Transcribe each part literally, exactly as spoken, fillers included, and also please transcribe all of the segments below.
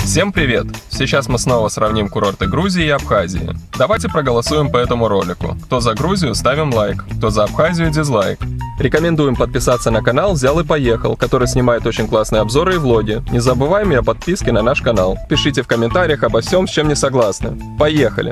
Всем привет! Сейчас мы снова сравним курорты Грузии и Абхазии. Давайте проголосуем по этому ролику. Кто за Грузию, ставим лайк, кто за Абхазию, дизлайк. Рекомендуем подписаться на канал «Взял и поехал», который снимает очень классные обзоры и влоги. Не забываем и о подписке на наш канал. Пишите в комментариях обо всем, с чем не согласны. Поехали!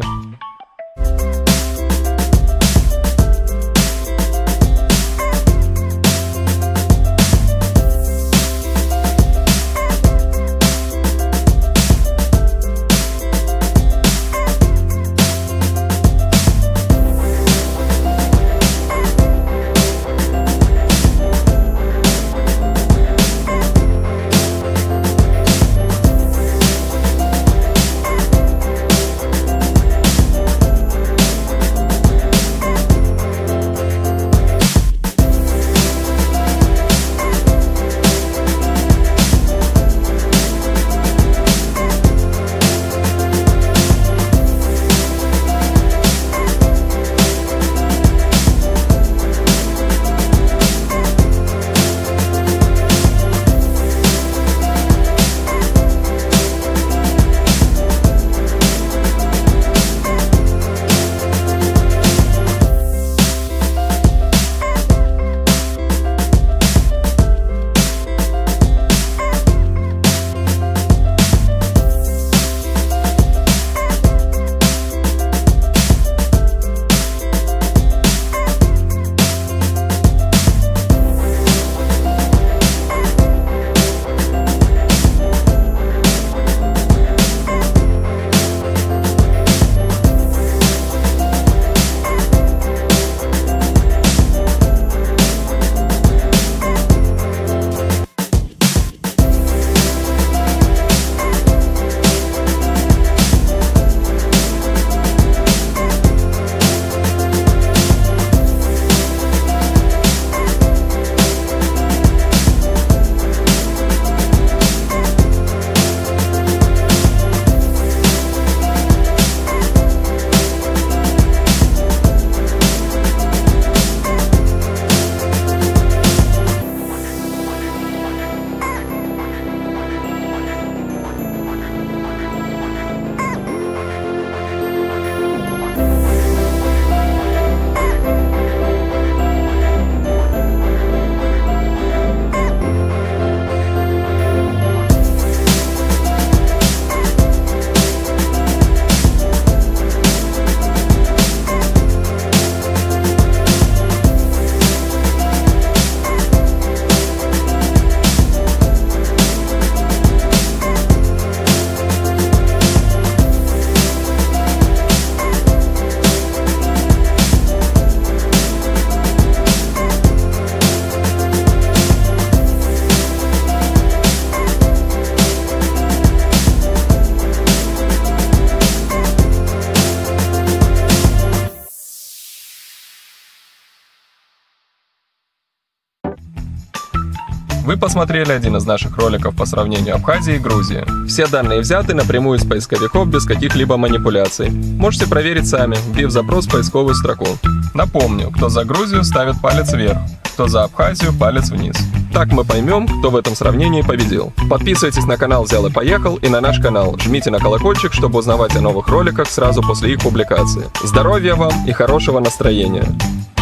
Вы посмотрели один из наших роликов по сравнению Абхазии и Грузии. Все данные взяты напрямую из поисковиков без каких-либо манипуляций. Можете проверить сами, вбив запрос в поисковую строку. Напомню, кто за Грузию ставит палец вверх, кто за Абхазию палец вниз. Так мы поймем, кто в этом сравнении победил. Подписывайтесь на канал «Взял и поехал» и на наш канал. Жмите на колокольчик, чтобы узнавать о новых роликах сразу после их публикации. Здоровья вам и хорошего настроения!